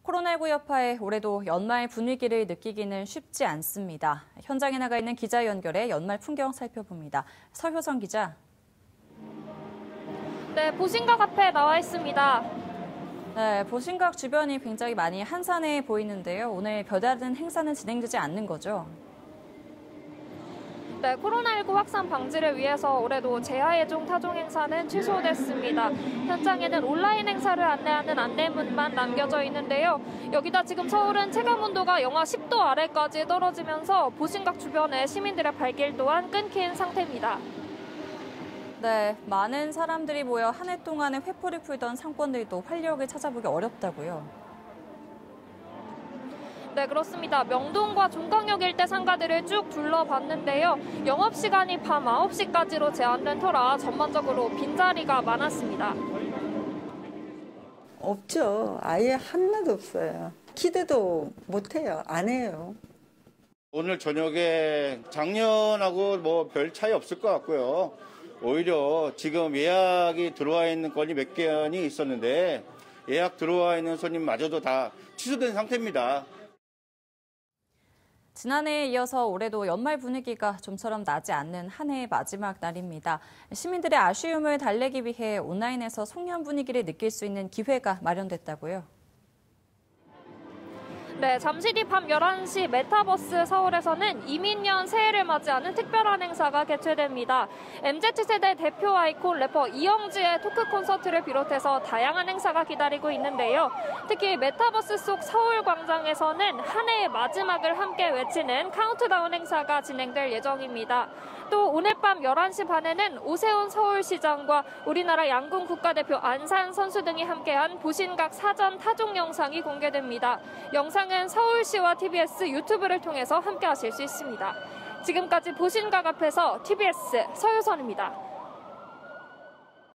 코로나19 여파에 올해도 연말 분위기를 느끼기는 쉽지 않습니다. 현장에 나가 있는 기자 연결해 연말 풍경 살펴봅니다. 서효선 기자. 네, 보신각 앞에 나와 있습니다. 네, 보신각 주변이 굉장히 많이 한산해 보이는데요. 오늘 별다른 행사는 진행되지 않는 거죠? 네, 코로나19 확산 방지를 위해서 올해도 재하예종 타종 행사는 취소됐습니다. 현장에는 온라인 행사를 안내하는 안내문만 남겨져 있는데요. 여기다 지금 서울은 체감 온도가 영하 10도 아래까지 떨어지면서 보신각 주변에 시민들의 발길 또한 끊긴 상태입니다. 네, 많은 사람들이 모여 한 해 동안에 회포를 풀던 상권들도 활력을 찾아보기 어렵다고요. 네, 그렇습니다. 명동과 종강역 일대 상가들을 쭉 둘러봤는데요. 영업시간이 밤 9시까지로 제한된 터라 전반적으로 빈자리가 많았습니다. 없죠. 아예 하나도 없어요. 기대도 못해요. 안 해요. 오늘 저녁에 작년하고 뭐 별 차이 없을 것 같고요. 오히려 지금 예약이 들어와 있는 건이 몇 건이 있었는데 예약 들어와 있는 손님마저도 다 취소된 상태입니다. 지난해에 이어서 올해도 연말 분위기가 좀처럼 나지 않는 한 해의 마지막 날입니다. 시민들의 아쉬움을 달래기 위해 온라인에서 송년 분위기를 느낄 수 있는 기회가 마련됐다고요. 네, 잠시 뒤 밤 11시 메타버스 서울에서는 이민년 새해를 맞이하는 특별한 행사가 개최됩니다. MZ세대 대표 아이콘 래퍼 이영지의 토크 콘서트를 비롯해서 다양한 행사가 기다리고 있는데요. 특히 메타버스 속 서울광장에서는 한 해의 마지막을 함께 외치는 카운트다운 행사가 진행될 예정입니다. 또 오늘 밤 11시 반에는 오세훈 서울시장과 우리나라 양궁 국가대표 안산 선수 등이 함께한 보신각 사전 타종 영상이 공개됩니다. 영상은 서울시와 TBS 유튜브를 통해서 함께 하실 수 있습니다. 지금까지 보신각 앞에서 TBS 서효선입니다.